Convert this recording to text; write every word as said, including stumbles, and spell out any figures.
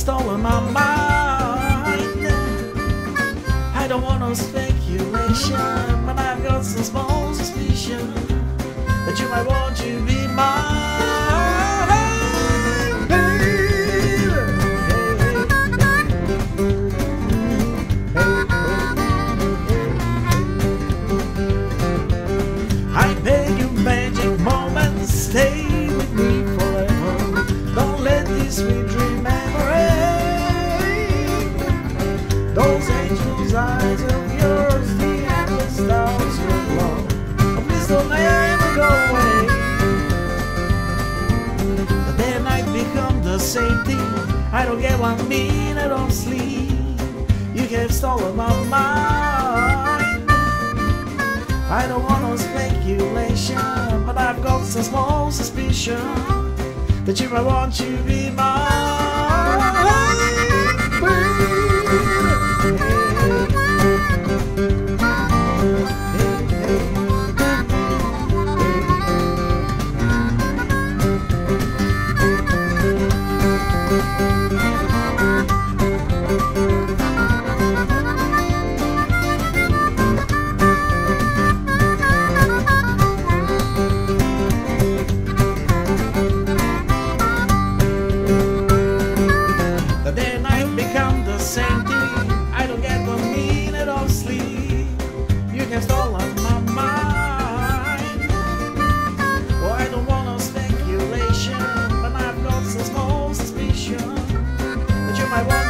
stolen my mind. I don't want no speculation, but I've got some small suspicion that you might want to be mine. I beg you, magic moments, stay with me forever. Don't let this sweet dream ever end. Those angels' eyes of yours, the endless stars of love, oh, please don't ever go away. The day and night become the same thing. I don't get one minute of sleep. You have stolen my mind. I don't want no speculation, but I've got some small suspicion that you might want to be mine. Same thing, I don't get one minute of sleep. You have stolen my mind. Oh, I don't want no speculation, but I've got some small suspicion that you might want